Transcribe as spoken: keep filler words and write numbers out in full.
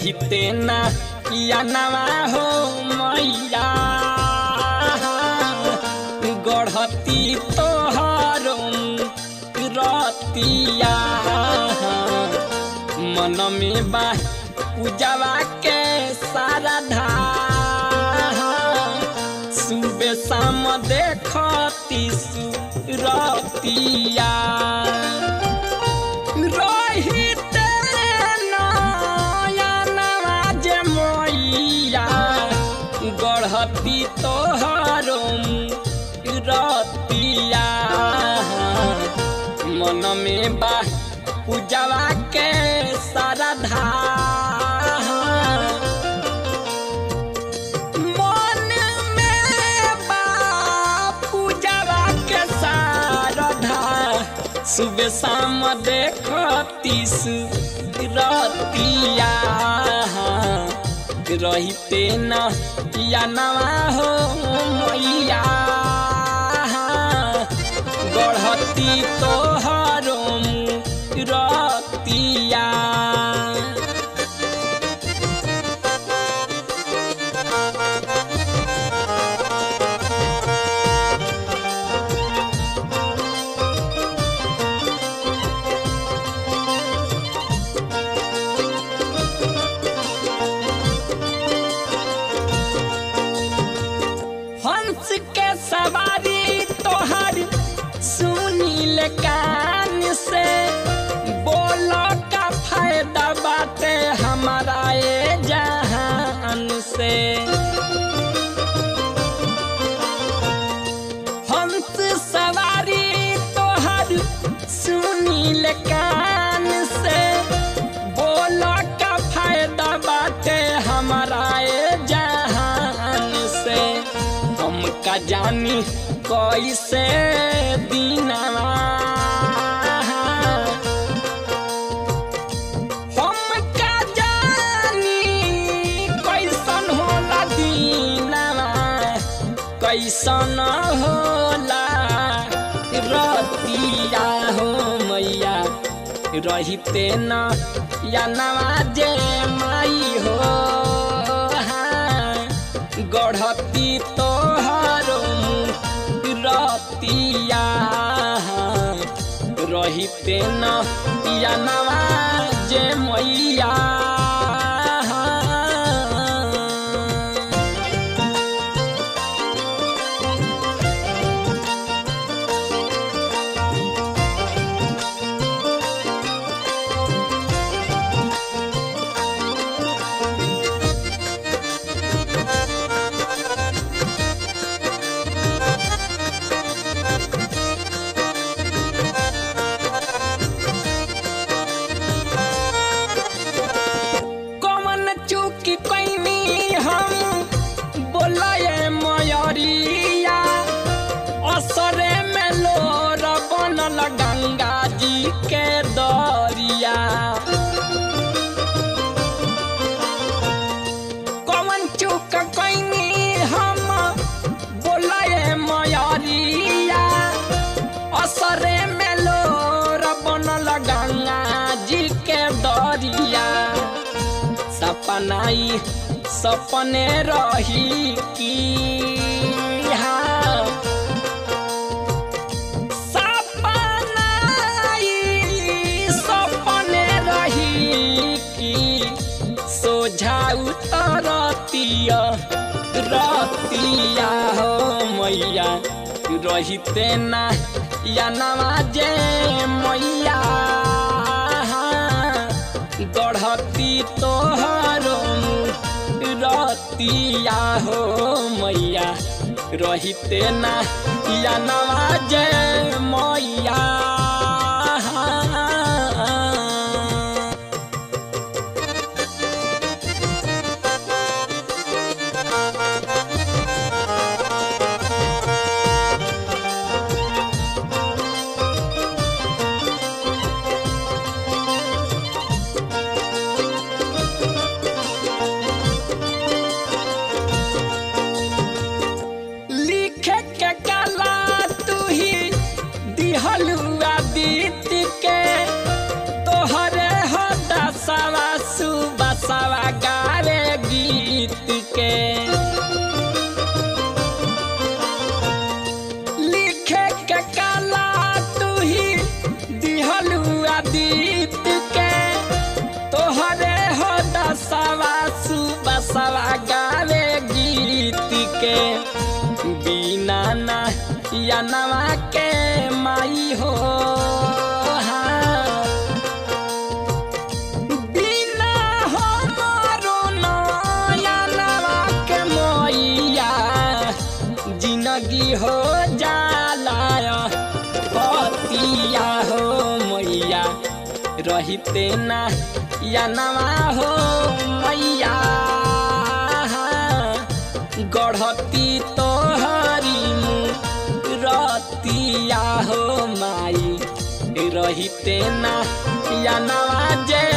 रहिते ना या नवा हो मैया गढ़ती तोहरो रतिया मन में बा पूजवा के सारा धा सुबह शाम देखती सुरतिया रहिते नया नवाज मैया गढ़ती तोहरो रतिया मन में बा पूजवा के सारा धा मन में बा पूजवा के सारा धा सुबह शाम देखती रतिया रहिते न या नवा हो मैया गढ़ती तोहरो रतिया हंस के सवारी तोहर सुनील कान से बोलो का फायदा बाटे हमारा ये जहान से हंस सवारी तोहर सुनील कान से बोलो का फायदा बाटे हमारा ये जहान से हमका जानी कैसे दीनवा हमका जानी कैसन होला दीनवा कैसन होला रतिया हो मैया रहिते न या नवाजे माई हो गढ़ती तोहरो रतिया रहिते न या नवाजे मैया असरे में लोर बनल गंगा जी के दरिया कौन चूक कैनी हम बोले मयरिया असरे में लोर बनल गंगा जी के दरिया सपनाई सपने रही की रतिया रतिया हो मैया रहिते ना या नवाजे मैया गढ़ती तोहरो रतिया हो मैया रहिते ना या नवाजे मैया लिखे के कला तू ही दिहलुआ के बिना ना या नवा के माई हो हाँ। बिना हमारो नया नवा के मैया जिंदगी हो जाला पतिया हो मैया रहिते ना या नवा हो मैया गढ़ती तो हरी रतिया हो माई रहिते ना या नवा जे